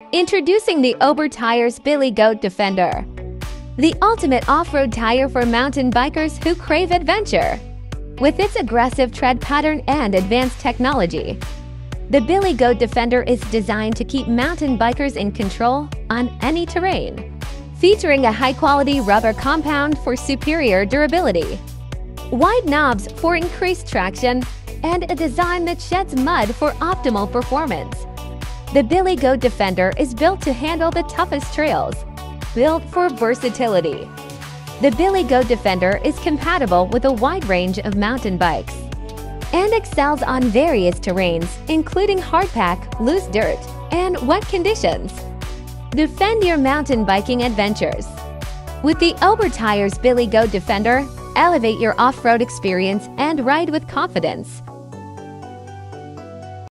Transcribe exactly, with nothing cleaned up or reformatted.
Introducing the Obor Tires Billy Goat Defender, the ultimate off-road tire for mountain bikers who crave adventure. With its aggressive tread pattern and advanced technology, the Billy Goat Defender is designed to keep mountain bikers in control on any terrain. Featuring a high-quality rubber compound for superior durability, wide knobs for increased traction, and a design that sheds mud for optimal performance, the Billy Goat Defender is built to handle the toughest trails. Built for versatility, the Billy Goat Defender is compatible with a wide range of mountain bikes and excels on various terrains, including hardpack, loose dirt, and wet conditions. Defend your mountain biking adventures. With the Obor Tires Billy Goat Defender, elevate your off-road experience and ride with confidence.